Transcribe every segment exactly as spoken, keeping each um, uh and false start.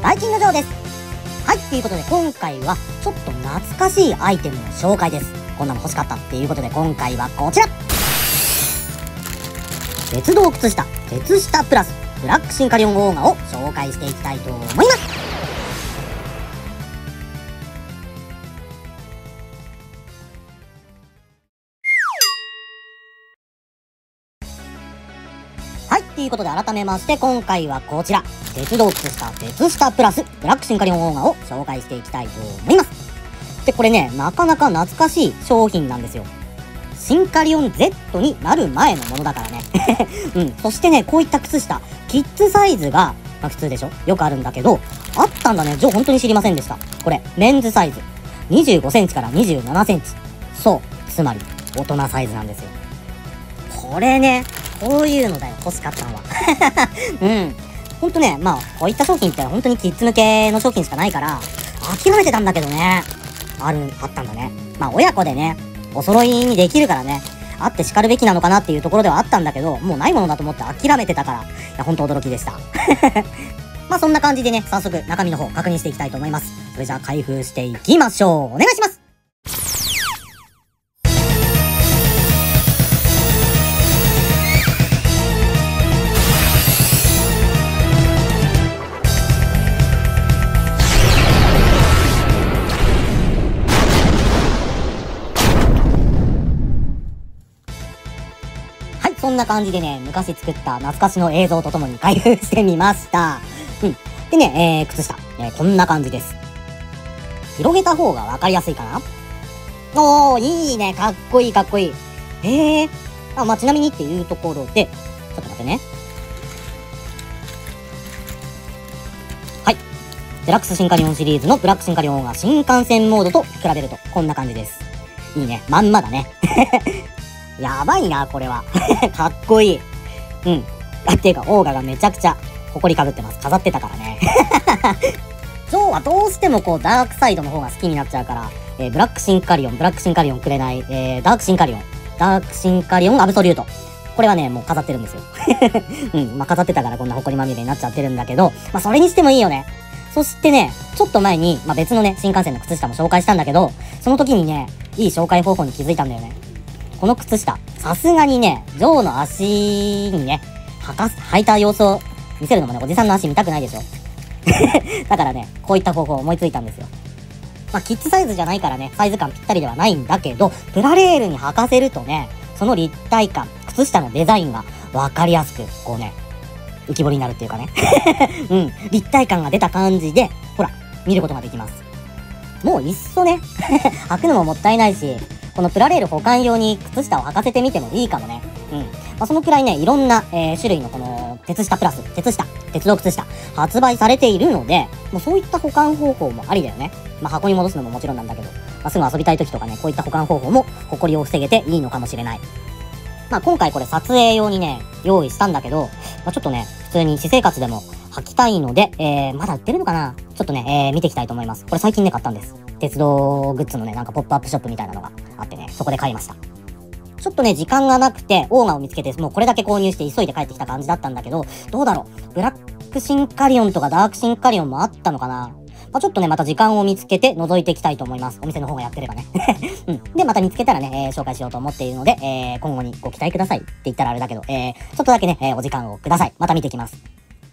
バイキングジョーです。はい、ということで今回はちょっと懐かしいアイテムの紹介です。こんなの欲しかったっていうことで今回はこちら、鉄道靴下鉄下プラスブラックシンカリオンオーガを紹介していきたいと思います。はい、ということで改めまして今回はこちら、鉄道靴下鉄下プラスブラックシンカリオンオーガを紹介していきたいと思います。で、これね、なかなか懐かしい商品なんですよ。シンカリオン Z になる前のものだからね。うん。そしてね、こういった靴下、キッズサイズが、まあ普通でしょ？よくあるんだけど、あったんだね。ジョー本当に知りませんでした。これ、メンズサイズ。にじゅうごセンチからにじゅうななセンチ。そう。つまり、大人サイズなんですよ。これね、こういうのだよ。欲しかったのは。うん。ほんとね、まあ、こういった商品って本当にキッズ向けの商品しかないから、諦めてたんだけどね。ある、あったんだね。まあ、親子でね、お揃いにできるからね、あって叱るべきなのかなっていうところではあったんだけど、もうないものだと思って諦めてたから、いや、ほんと驚きでした。まあそんな感じでね、早速中身の方確認していきたいと思います。それじゃあ開封していきましょう。お願いします。そんな感じでね、昔作った懐かしの映像とともに開封してみました。うん。でね、えー、靴下、えー、こんな感じです。広げた方がわかりやすいかな？おー、いいね。かっこいいかっこいい。へえ。あ、まあ、ちなみにっていうところで、ちょっと待ってね。はい。デラックスシンカリオンシリーズのブラックシンカリオンが新幹線モードと比べると、こんな感じです。いいね。まんまだね。やばいな、これは。かっこいい。うん。っていうか、オーガがめちゃくちゃ、埃かぶってます。飾ってたからね。ジョーはどうしてもこう、ダークサイドの方が好きになっちゃうから、えー、ブラックシンカリオン、ブラックシンカリオンくれない、えー、ダークシンカリオン、ダークシンカリオンアブソリュート。これはね、もう飾ってるんですよ。うん。まあ、飾ってたからこんな埃まみれになっちゃってるんだけど、まあ、それにしてもいいよね。そしてね、ちょっと前に、まあ、別のね、新幹線の靴下も紹介したんだけど、その時にね、いい紹介方法に気づいたんだよね。この靴下、さすがにね、ジョーの足にね、履かす、履いた様子を見せるのもね、おじさんの足見たくないでしょ。だからね、こういった方法を思いついたんですよ。まあ、キッズサイズじゃないからね、サイズ感ぴったりではないんだけど、プラレールに履かせるとね、その立体感、靴下のデザインがわかりやすく、こうね、浮き彫りになるっていうかね。うん、立体感が出た感じで、ほら、見ることができます。もういっそね、履くのももったいないし、このプラレール保管用に靴下を履かせてみてもいいかもね。うん。まあ、そのくらいね、いろんな、えー、種類のこの、鉄下プラス、鉄下、鉄道靴下、発売されているので、もうそういった保管方法もありだよね。まあ、箱に戻すのももちろんなんだけど、まあ、すぐ遊びたい時とかね、こういった保管方法も、埃を防げていいのかもしれない。まあ、今回これ撮影用にね、用意したんだけど、まあ、ちょっとね、普通に私生活でも履きたいので、えー、まだ売ってるのかな？ちょっとね、えー、見ていきたいと思います。これ最近ね、買ったんです。鉄道グッズのね、なんかポップアップショップみたいなのがあってね、そこで買いました。ちょっとね、時間がなくて、オーガを見つけて、もうこれだけ購入して急いで帰ってきた感じだったんだけど、どうだろう。ブラックシンカリオンとかダークシンカリオンもあったのかな？まあ、ちょっとね、また時間を見つけて覗いていきたいと思います。お店の方がやってればね。うん。で、また見つけたらね、えー、紹介しようと思っているので、えー、今後にご期待くださいって言ったらあれだけど、えー、ちょっとだけね、えー、お時間をください。また見てきます。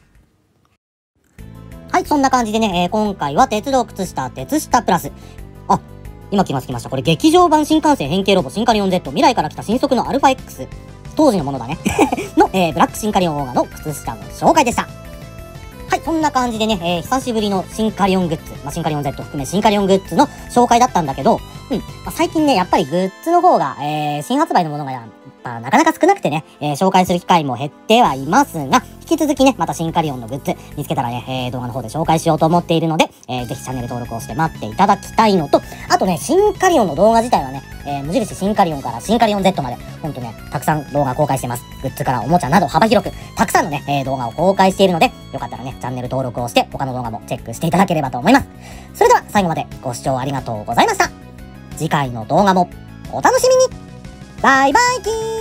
はい、そんな感じでね、えー、今回は鉄道靴下鉄下プラス。あ、今来ました来ました。これ劇場版新幹線変形ロボシンカリオン Z 未来から来た新速のアルファ X。当時のものだね。の、えー、ブラックシンカリオンオーガの靴下の紹介でした。はい、そんな感じでね、えー、久しぶりのシンカリオングッズ、まあ、シンカリオン Z 含めシンカリオングッズの紹介だったんだけど、うん、まあ、最近ね、やっぱりグッズの方が、えー、新発売のものが、まあ、なかなか少なくてね、えー、紹介する機会も減ってはいますが、引き続きね、またシンカリオンのグッズ見つけたらね、えー、動画の方で紹介しようと思っているので、えー、ぜひチャンネル登録をして待っていただきたいのと、あとね、シンカリオンの動画自体はね、えー、無印シンカリオンからシンカリオン Z まで、ほんとね、たくさん動画公開してます。グッズからおもちゃなど幅広く、たくさんのね、えー、動画を公開しているので、よかったらね、チャンネル登録をして、他の動画もチェックしていただければと思います。それでは、最後までご視聴ありがとうございました。次回の動画もお楽しみに。バイバイキーン。